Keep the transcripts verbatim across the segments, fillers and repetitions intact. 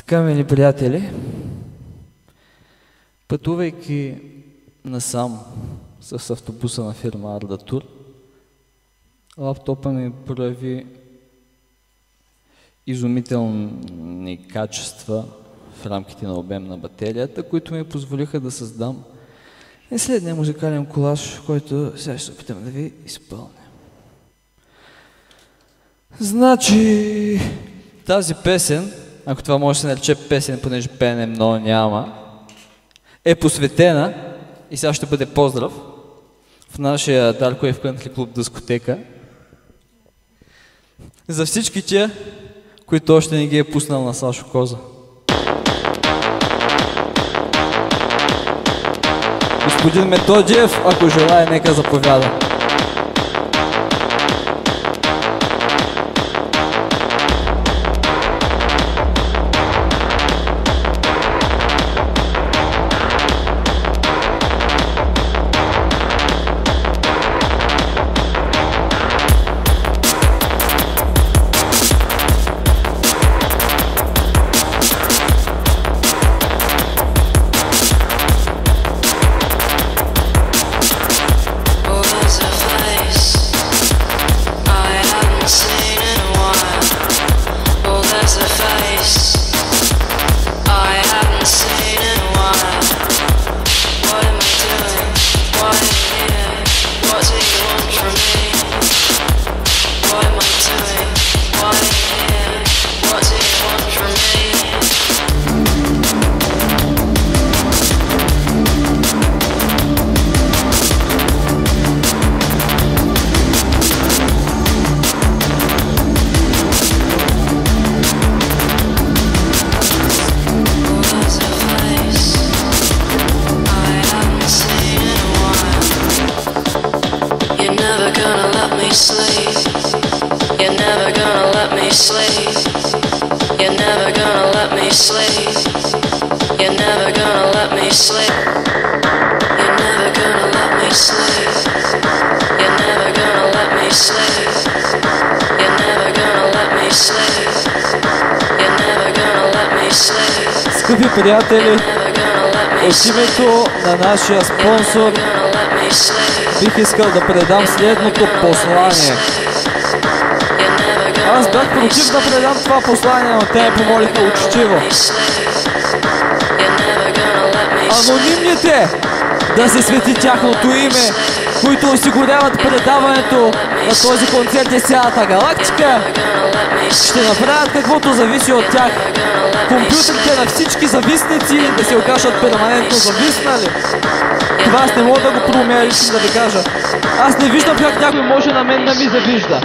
Така, мили приятели, пътувайки насам с автобуса на фирма Арда Тур, лаптопа ми прояви изумителни качества в рамките на обем на батерията, които ми позволиха да създам и следния музикален колаж, който сега ще се опитам да ви изпълня. Значи, тази песен, ако това може да се нарече песен, понеже пеене много няма, е посветена, и сега ще бъде поздрав, в нашия Dark Wave Country Club дискотека, за всички тия, които още не ги е пуснал на Сашо Коза. Господин Методиев, ако желая, нека заповяда. Скъпи приятели, от името на нашия спонсор бих искал да предам следното послание. Аз бях против да предам това послание, но те ме помолиха учтиво. Анонимните да се свети тяхното име, които осигуряват предаването на този концерт и цялата галактика, ще направят каквото зависи от тях. Компютрите на всички зависници да се окажат перманентно зависнали. Това аз не мога да го проумея лично да ви кажа. Аз не виждам как някой може на мен да ми завижда.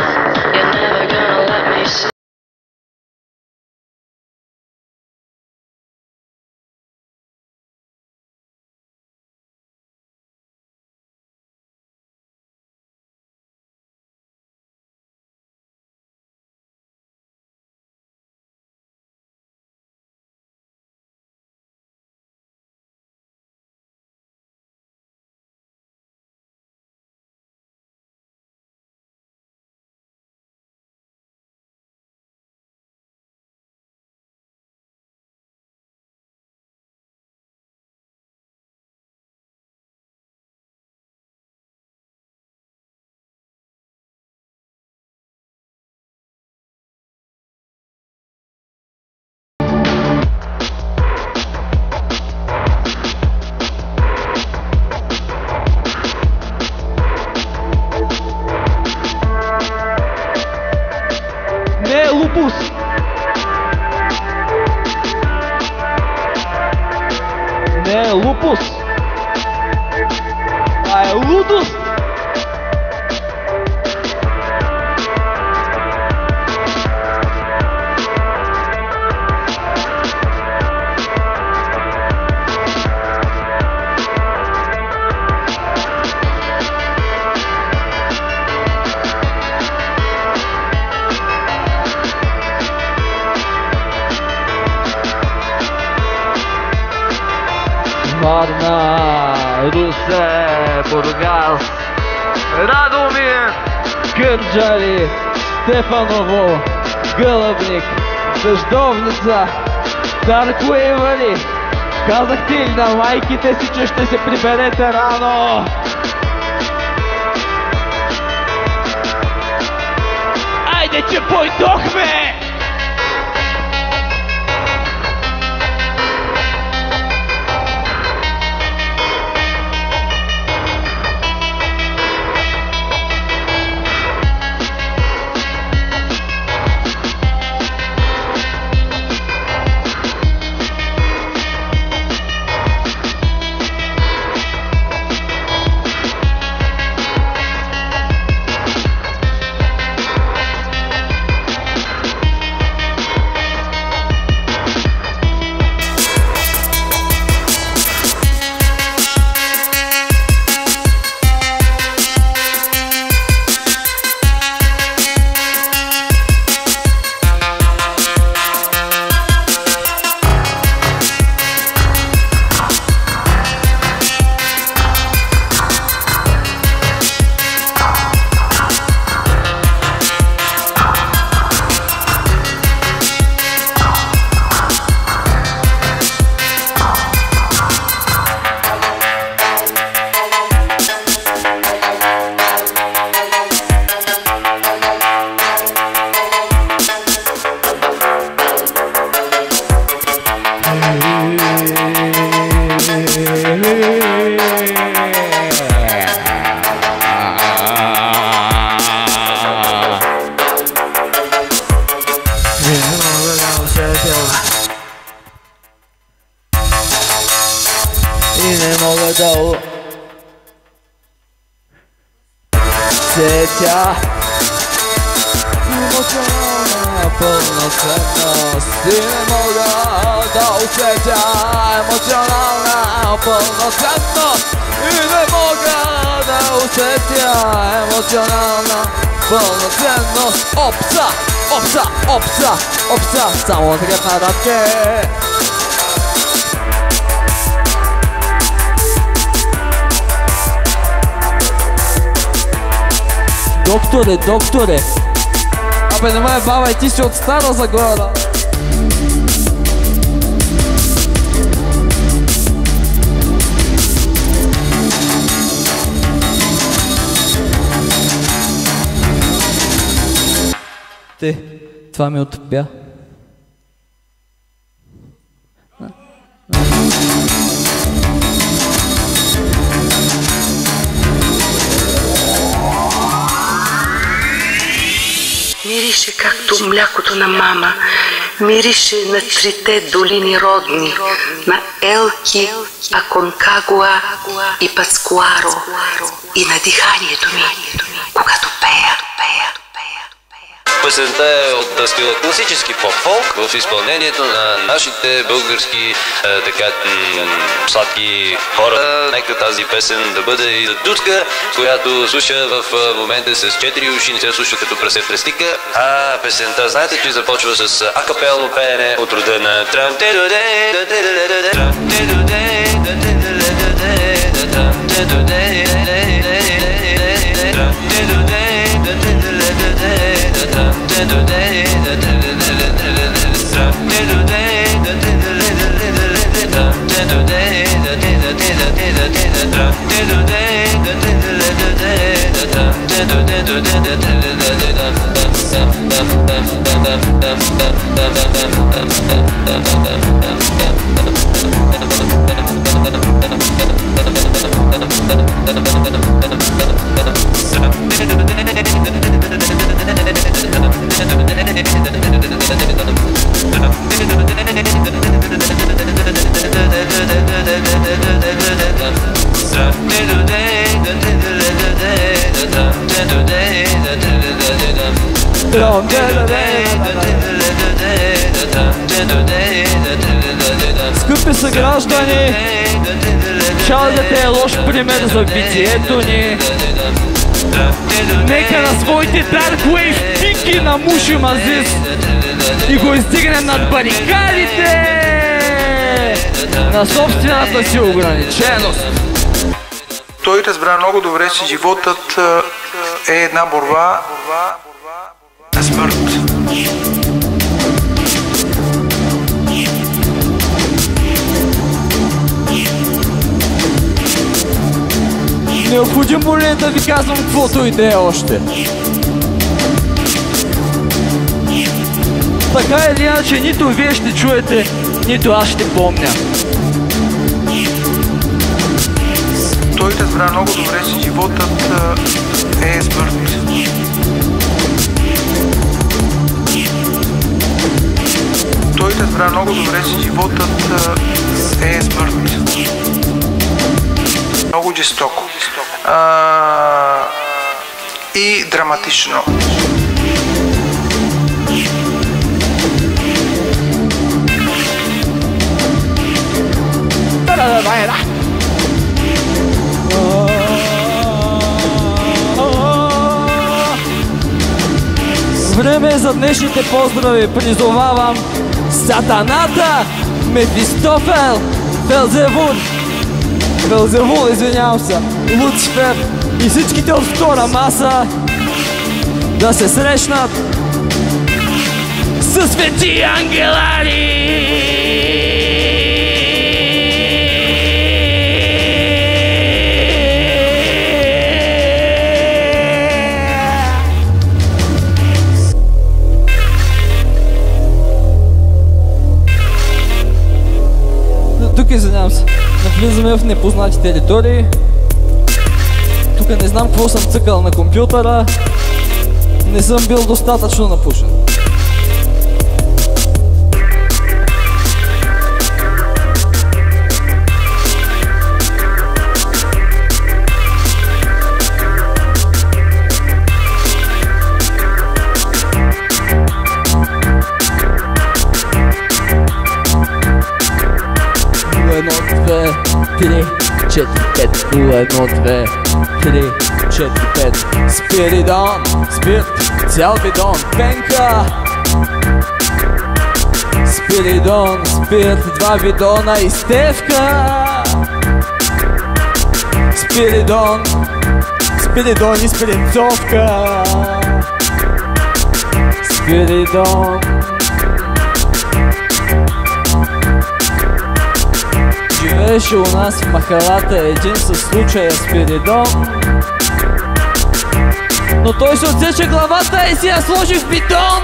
Не е лупус, а е лудост. Варна, Русе, Бургас, Радомир, Кърджали, Стефаново, Гълъбник, Дъждовница, Dark Wave ли? Казахте ли на майките си, че ще се приберете рано? Айде, че пойдохме! И не мога да усетя емоционална пълноценност. И не мога да усетя емоционална пълноценност. И не мога да усетя емоционална пълноценност. Опса, опса, опса, опса, само така нататък. Докторе, докторе! Абе, не ме баба, ти си от Стара Загора! Те, това ми отпя. Мирише както млякото на мама, мирише на трите долини родни, на Елки, Аконкагуа и Пацкуаро, и на диханието ми, когато пея. Песента е от стила класически поп-фолк в изпълнението на нашите български е, така сладки хора. Нека тази песен да бъде и за Туцка, която слуша в момента с четири уши, не се слуша като прасе в престика. А песента, знаете, че започва с акапелно пеене от рода на Скъпи съграждани, шалдата е лош пример за битието ни. Нека на своите Dark Wave пики намушим Азис и го издигнем над барикадите на собствената си ограниченост. Той разбра много добре, че животът е една борба на смърт. Необходимо ли е да ви казвам каквото и да е още? Така или иначе, нито вие ще чуете, нито аз ще помня. Той разбра много добре, че животът е смърт. Той разбра много добре, че животът е смърт. Много жестоко. А, и драматично. Време е за днешните поздрави. Призовавам Сатаната, Мефистофел, Велзевул, Велзевул, извинявам се, Луцифер и всичките от втора маса да се срещнат със свети ангелари! Тук извинявам се, навлизаме в непознати територии. Тук не знам какво съм цъкал на компютъра. Не съм бил достатъчно напушен. едно, две, три, четири, пет, нула, едно, две, три, четири, пет. Спиридон, спирт, цял бидон, пенка. Спиридон, спирт, два бидона и стевка. Спиридон, спиридон и спиринцовка. Спиридон. Живееше у нас в махалата един със случая Спиридон, но той се отсече главата и си я сложи в бидон.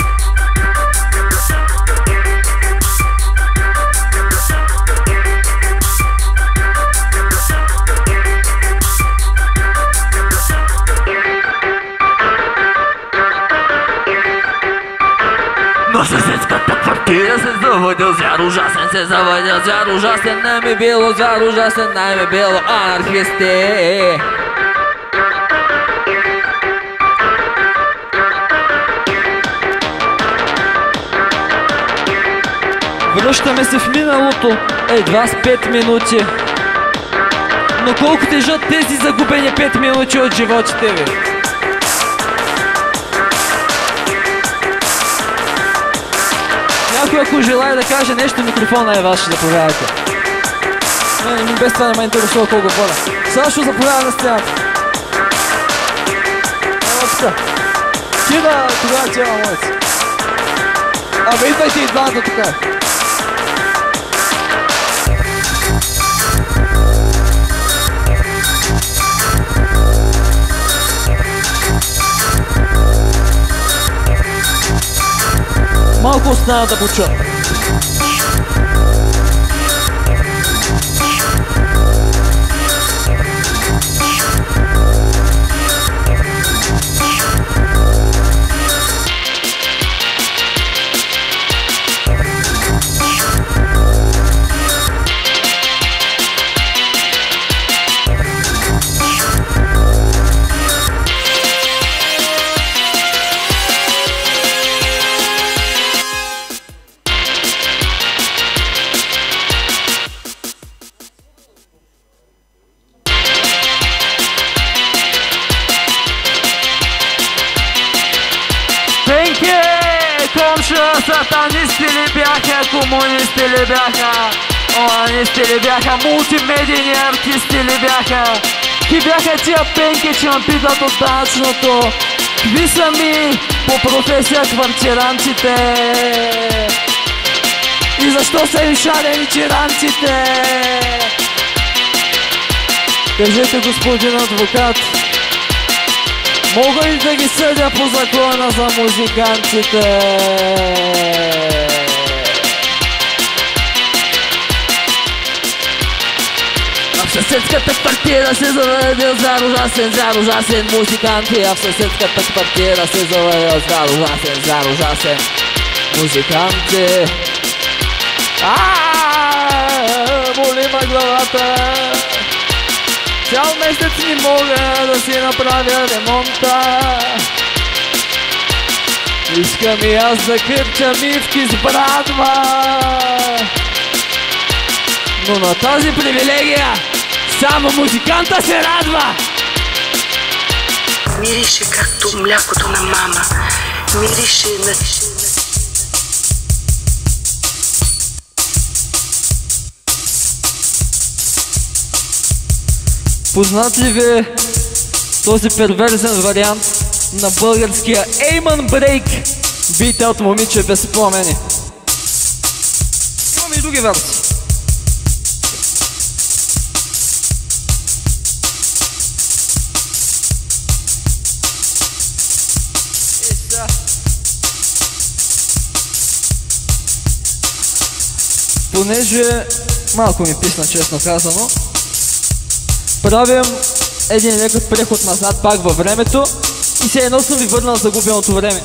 Но съседската квартира се заводил звяр ужасен, се заводил звяр ужасен, най ми било звяр ужасен, най ми било анархисти. Връщаме се в миналото, едва с пет минути. Но колко тежат тези загубени пет минути от животите ви? Някой, ако желая да каже нещо, микрофона е ваш, заповядайте. Не, не, без това не ме интересува колко бъда. Сашо, заповядай на сцената. Ела тука. Ти да, тогава ти ела моите. Абе, идвайте и двамата тука. Малко остана да почуя. Сатанисти ли бяха, комунисти ли бяха, онанисти ли бяха, мултимедийни артисти ли бяха, ки бяха тия пенки, че ме питат от данъчното, какви са ми по професия квартирантите и защо са им шарени тиранците. Кажете, господин адвокат, мога ли да ги съдя по закона за музикантите? А в съседската квартира се заведел зар ужасен, зар ужасен музиканти. А в съседската квартира се заведел зар ужасен, зар ужасен музиканти. Аааа, боли ма главата. Цял месец не мога да си направя ремонта. Искам и аз да кръпча мивки с брадва. Но на тази привилегия само музиканта се радва. Мирише както млякото на мама. Мирише на... Познат ли ви този перверзен вариант на българския Amen Break? Бийте от момиче без спомени. Имаме и други версии. Понеже малко ми писна, честно казано, правим един лек преход назад пак във времето и се едно съм ви върнал загубеното време.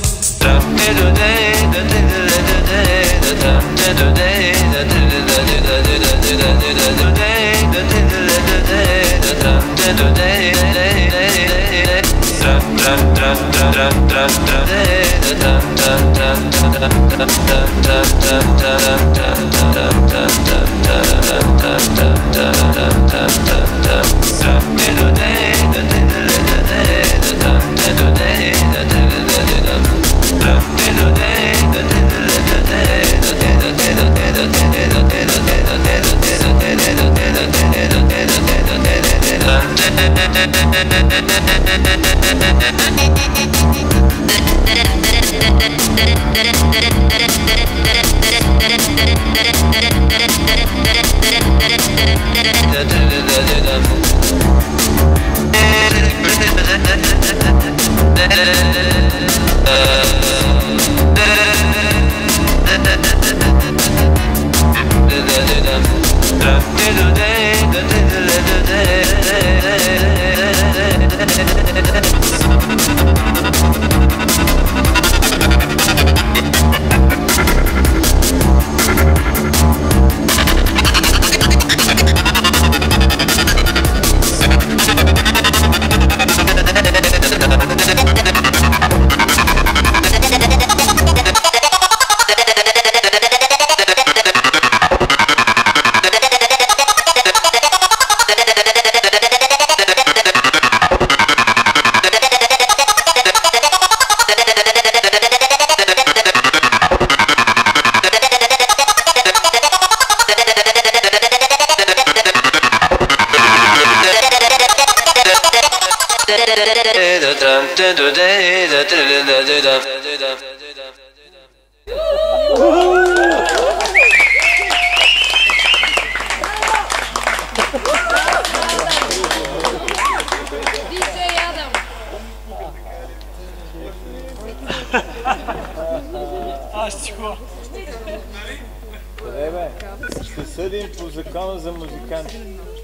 Къде бе? Ще съдим по закона за музиканти.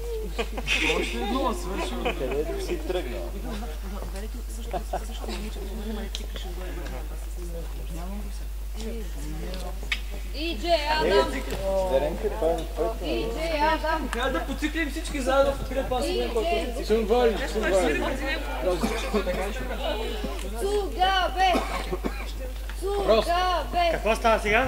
Къде да си тръгнал? Диджей Адам! Диджей Адам! Трябва да поциклим всички заедно в крепа. Съм воли, съм воли. Цугабе! Цугабе! Какво става сега?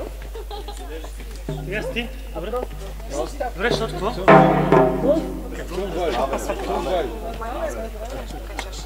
Сега си ти? Добре. Добре, защото какво? Съм воли, съм воли.